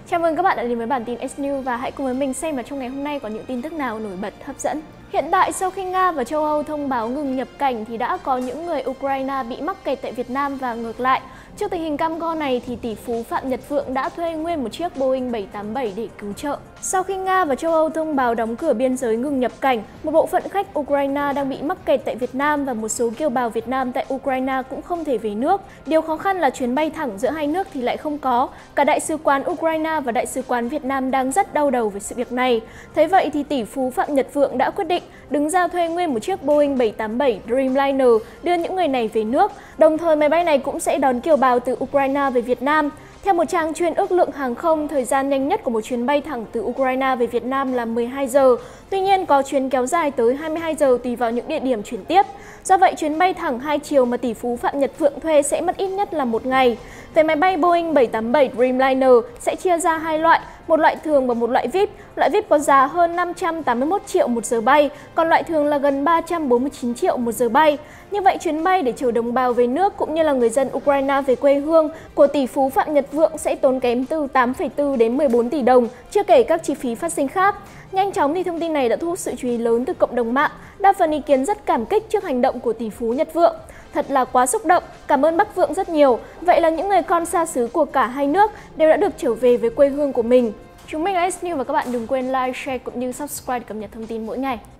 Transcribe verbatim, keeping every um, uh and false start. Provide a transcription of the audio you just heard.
Chào mừng các bạn đã đến với bản tin S News và hãy cùng với mình xem là trong ngày hôm nay có những tin tức nào nổi bật hấp dẫn. Hiện tại sau khi Nga và châu Âu thông báo ngừng nhập cảnh thì đã có những người Ukraine bị mắc kẹt tại Việt Nam và ngược lại. Trước tình hình cam go này thì tỷ phú Phạm Nhật Vượng đã thuê nguyên một chiếc Boeing bảy tám bảy để cứu trợ. Sau khi Nga và châu Âu thông báo đóng cửa biên giới ngừng nhập cảnh, một bộ phận khách Ukraine đang bị mắc kẹt tại Việt Nam và một số kiều bào Việt Nam tại Ukraine cũng không thể về nước. Điều khó khăn là chuyến bay thẳng giữa hai nước thì lại không có. Cả Đại sứ quán Ukraine và Đại sứ quán Việt Nam đang rất đau đầu về sự việc này. Thế vậy thì tỷ phú Phạm Nhật Vượng đã quyết định đứng ra thuê nguyên một chiếc Boeing bảy tám bảy Dreamliner đưa những người này về nước. Đồng thời máy bay này cũng sẽ đón kiều bào từ Ukraine về Việt Nam. Theo một trang chuyên ước lượng hàng không, thời gian nhanh nhất của một chuyến bay thẳng từ Ukraine về Việt Nam là mười hai giờ. Tuy nhiên, có chuyến kéo dài tới hai mươi hai giờ tùy vào những địa điểm chuyển tiếp. Do vậy, chuyến bay thẳng hai chiều mà tỷ phú Phạm Nhật Vượng thuê sẽ mất ít nhất là một ngày. Về máy bay Boeing bảy tám bảy Dreamliner sẽ chia ra hai loại, một loại thường và một loại vi ai pi. Loại vi ai pi có giá hơn năm trăm tám mươi mốt triệu một giờ bay, còn loại thường là gần ba trăm bốn mươi chín triệu một giờ bay. Như vậy, chuyến bay để chở đồng bào về nước cũng như là người dân Ukraine về quê hương của tỷ phú Phạm Nhật Vượng sẽ tốn kém từ tám phẩy bốn đến mười bốn tỷ đồng, chưa kể các chi phí phát sinh khác. Nhanh chóng thì thông tin này đã thu hút sự chú ý lớn từ cộng đồng mạng. Đa phần ý kiến rất cảm kích trước hành động của tỷ phú Nhật Vượng. Thật là quá xúc động, cảm ơn bác Vượng rất nhiều. Vậy là những người con xa xứ của cả hai nước đều đã được trở về với quê hương của mình. Chúng mình là S News và các bạn đừng quên like, share cũng như subscribe để cập nhật thông tin mỗi ngày.